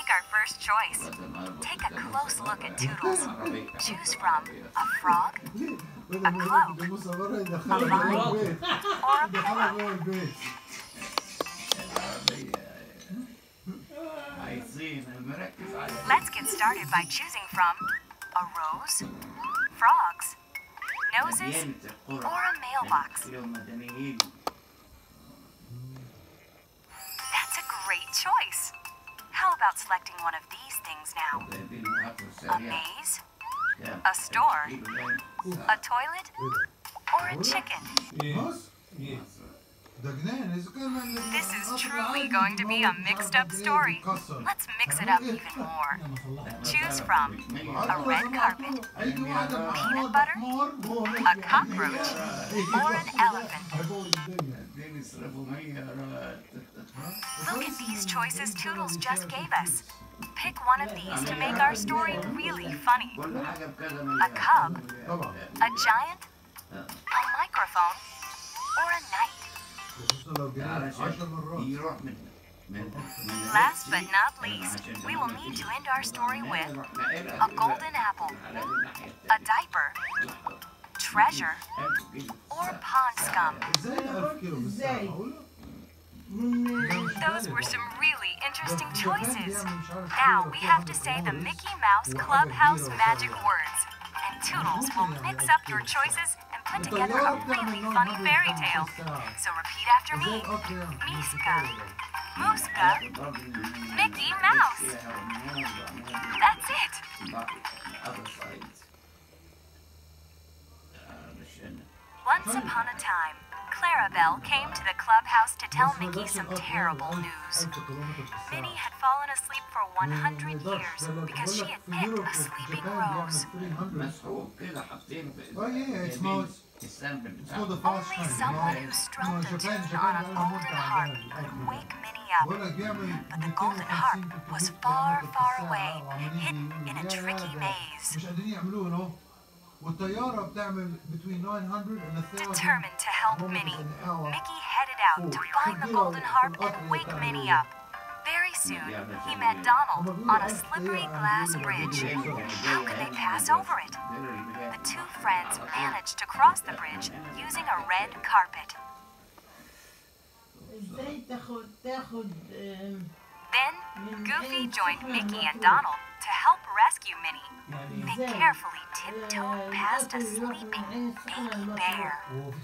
make our first choice. Take a close look at Toodles. Choose from a frog, a cloak, a vine, or a pillow. Let's get started by choosing from a rose, frogs, noses, or a mailbox. That's a great choice. How about selecting one of these things now? A maze, a store, a toilet, or a chicken? This is truly going to be a mixed-up story. Let's mix it up even more. Choose from a red carpet, peanut butter, a cockroach, or an elephant. Look at these choices Toodles just gave us. Pick one of these to make our story really funny. A cub, a giant, a microphone, or a knight. Last but not least, we will need to end our story with a golden apple, a diaper, treasure, or pond scum. Those were some really interesting choices. Now we have to say the Mickey Mouse Clubhouse magic words, and Toodles will mix up your choices and put together a really funny fairy tale. So repeat after me. Miska, Muska, Mickey Mouse. That's it. Once upon a time, Clarabelle came to the clubhouse to tell Mickey some terrible news. Minnie had fallen asleep for 100 years because she had picked a sleeping rose. Only someone who strummed a tune on a golden harp could wake Minnie up. But the golden harp was far, far away, hidden in a tricky maze. Determined to help Minnie, Mickey headed out to find the golden harp and wake Minnie up. Very soon, he met Donald on a slippery glass bridge. How could they pass over it? The two friends managed to cross the bridge using a red carpet. Then, Goofy joined Mickey and Donald to help rescue Minnie. They carefully tiptoed past a sleeping baby bear.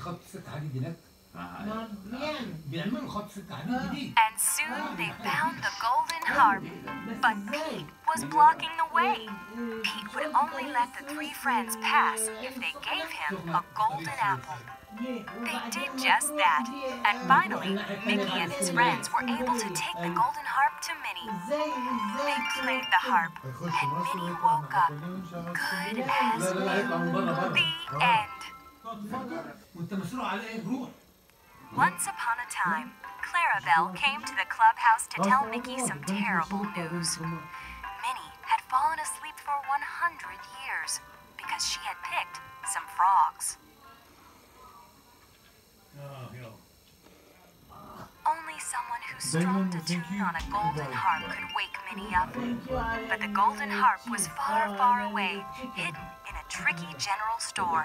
And soon they found the golden harp, but Pete was blocking the way. Pete would only let the three friends pass if they gave him a golden apple. They did just that, and finally, Mickey and his friends were able to take the golden harp to Minnie. They played the harp, and Minnie woke up, good as new. The end. Once upon a time, Clarabelle came to the clubhouse to tell Mickey some terrible news. Minnie had fallen asleep for 100 years because she had picked some frogs. Only someone who strummed a tune on a golden harp could wake Minnie up. But the golden harp was far, far away, hidden in a tricky general store.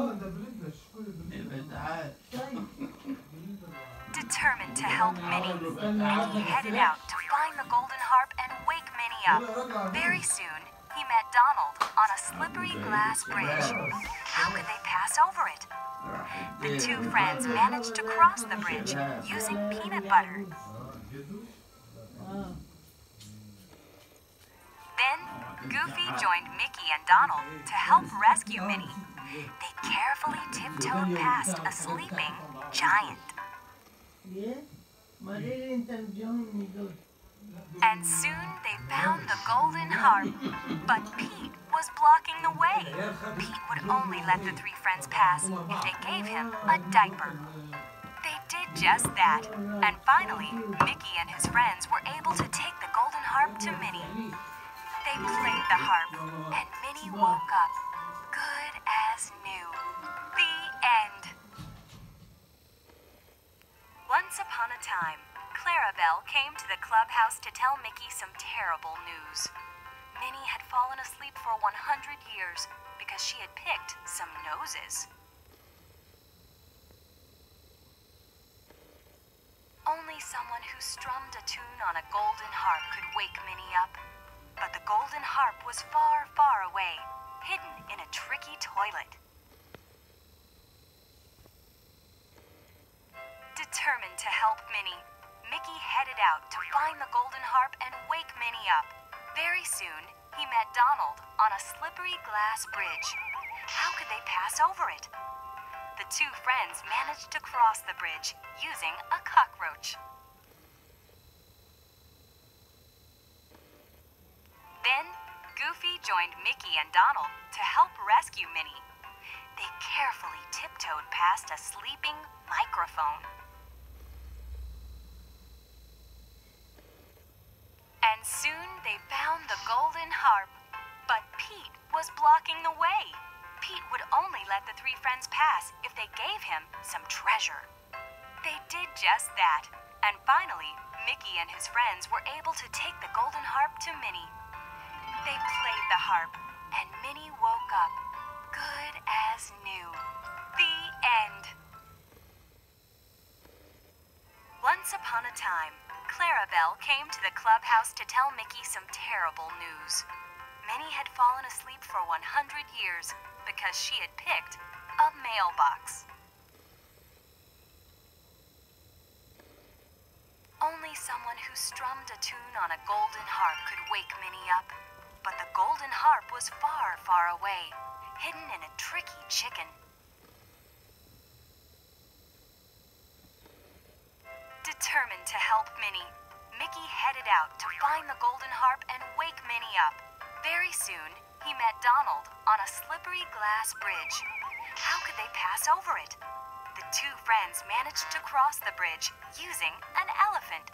Determined to help Minnie, Mickey headed out to find the golden harp and wake Minnie up. Very soon, he met Donald on a slippery glass bridge. How could they pass over it? The two friends managed to cross the bridge using peanut butter. Then, Goofy joined Mickey and Donald to help rescue Minnie. They carefully tiptoed past a sleeping giant. And soon they found the golden harp, but Pete was blocking the way. Pete would only let the three friends pass if they gave him a diaper. They did just that, and finally, Mickey and his friends were able to take the golden harp to Minnie. They played the harp, and Minnie woke up, good as new. The end. Once upon a time, Clarabelle came to the clubhouse to tell Mickey some terrible news. Minnie had fallen asleep for 100 years because she had picked some noses. Only someone who strummed a tune on a golden harp could wake Minnie up. But the golden harp was far, far away, hidden in a tricky toilet. Determined to help Minnie, Mickey headed out to find the golden harp and wake Minnie up. Very soon, he met Donald on a slippery glass bridge. How could they pass over it? The two friends managed to cross the bridge using a cockroach. Then, Goofy joined Mickey and Donald to help rescue Minnie. They carefully tiptoed past a sleeping microphone. And soon they found the golden harp, but Pete was blocking the way. Pete would only let the three friends pass if they gave him some treasure. They did just that, and finally, Mickey and his friends were able to take the golden harp to Minnie. They played the harp, and Minnie woke up, good as new. The end. Once upon a time, Clarabelle came to the clubhouse to tell Mickey some terrible news. Minnie had fallen asleep for 100 years because she had picked a mailbox. Only someone who strummed a tune on a golden harp could wake Minnie up. But the golden harp was far, far away, hidden in a tricky chicken. Determined to help Minnie, Mickey headed out to find the golden harp and wake Minnie up. Very soon, he met Donald on a slippery glass bridge. How could they pass over it? The two friends managed to cross the bridge using an elephant.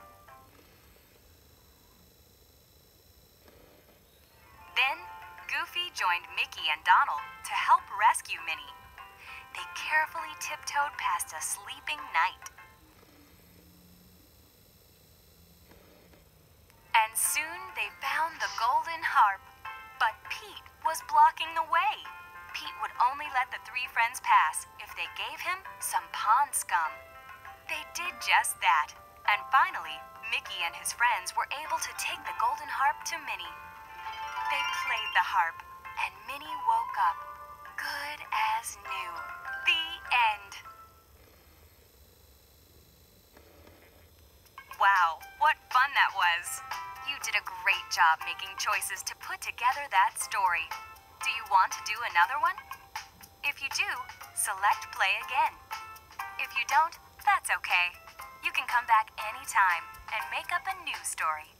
Then, Goofy joined Mickey and Donald to help rescue Minnie. They carefully tiptoed past a sleeping knight. And soon they found the golden harp, but Pete was blocking the way. Pete would only let the three friends pass if they gave him some pond scum. They did just that, and finally, Mickey and his friends were able to take the golden harp to Minnie. They played the harp, and Minnie woke up, good as new. The end. Wow, what fun that was! You did a great job making choices to put together that story. Do you want to do another one? If you do, select play again. If you don't, that's okay. You can come back anytime and make up a new story.